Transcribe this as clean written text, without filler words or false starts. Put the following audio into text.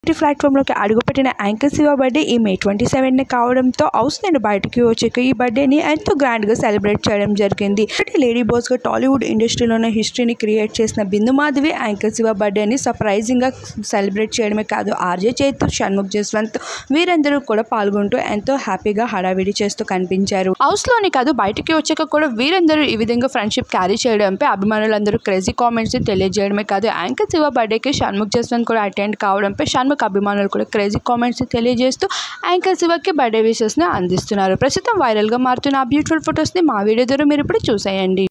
ప్లాట్ఫామ్లోకి అడుగుపెట్టిన anchor Shiva birthday ఈ మే 27 కావడంతో హౌస్ నుండి బయటకి వచ్చాక ఈ బర్త్డేని ఎంతో గ్రాండ్గా సెలబ్రేట్ చేయడం జరిగింది. లేడీ బాస్గా టాలీవుడ్ ఇండస్ట్రీలోనే హిస్టరీని క్రియేట్ చేసిన బిందు మాధవి యాంకర్ శివ బర్త్డేని సర్ప్రైజింగ్గా సెలబ్రేట్ చేయడమే కాదు, ఆర్జే చైతు, షణ్ముఖ్ జస్వంత్ వీరందరూ కూడా పాల్గొంటూ ఎంతో హ్యాపీగా హడావిడి చేస్తూ కనిపించారు. హౌస్లోనే కాదు బయటకి వచ్చాక కూడా వీరందరూ ఈ విధంగా ఫ్రెండ్షిప్ క్యారీ చేయడంపై అభిమానులందరూ క్రేజీ కామెంట్స్ తెలియజేయడమే కాదు, యాంకర్ శివ బర్త్డేకి షణ్ముఖ్ జస్వంత్ కూడా అటెండ్ కావడంపై షణ్ముఖ్ అభిమానులు కూడా క్రేజీ కామెంట్స్ తెలియజేస్తూ యాంకర్ శివకి బర్త్డే విషెస్ని అందిస్తున్నారు. ప్రస్తుతం వైరల్గా మారుతున్న ఆ బ్యూటిఫుల్ ఫొటోస్ని మా వీడియో ద్వారా మీరు ఇప్పుడు చూసేయండి.